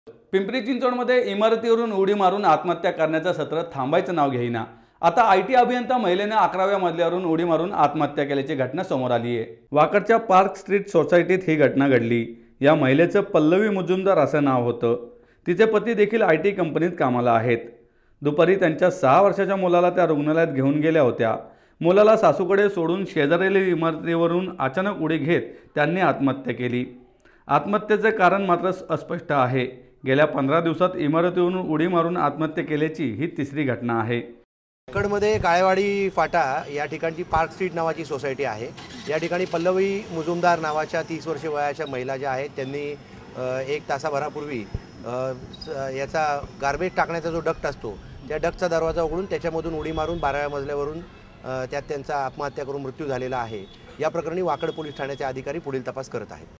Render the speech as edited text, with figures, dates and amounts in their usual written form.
पिंपरी चिंचवडमध्ये इमारतीवरून उडी मारून आत्महत्या करण्याचं सत्र थांबायचं नाव घेईना। आता आयटी अभियंता महिलेने 11व्या मजल्यावरून उडी मारून आत्महत्या केल्याची घटना समोर आली आहे। वाकडच्या पार्क स्ट्रीट सोसायटीत ही घटना घडली। या महिलेचं पल्लवी मुजुमदार असं नाव होतं। तिचे पती देखील आयटी कंपनीत कामाला आहेत। दुपारी त्यांच्या 6 वर्षाच्या मुलाला त्या रुग्णालयात घेऊन गेल्या होत्या। मुलाला सासूकडे सोडून शेजारील इमारतीवरून अचानक उडी घेत त्यांनी आत्महत्या केली। आत्महत्येचे कारण मात्र अस्पष्ट आहे। गेल्या 15 दिवसात इमारतीवरून उडी मारून आत्महत्या केल्याची ही तिसरी घटना आहे। वाकडमध्ये काळेवाडी फाटा या ठिकाणची पार्क स्ट्रीट नावाची सोसायटी आहे। या ठिकाणी पल्लवी मुजुमदार नावाच्या 30 वर्षे वयाच्या महिला ज्या आहेत त्यांनी 1 तासाभरापूर्वी याचा गार्बेज टाकण्याचा जो डक्ट असतो त्या डक्टचा दरवाजा उघडून त्याच्यामधून उडी मारून 12व्या मजल्यावरून त्यात त्यांचा आत्महत्या करून मृत्यू झालेला आहे। या प्रकरणी वाकड पोलीस ठाण्याचे अधिकारी पुढील तपास करत आहेत।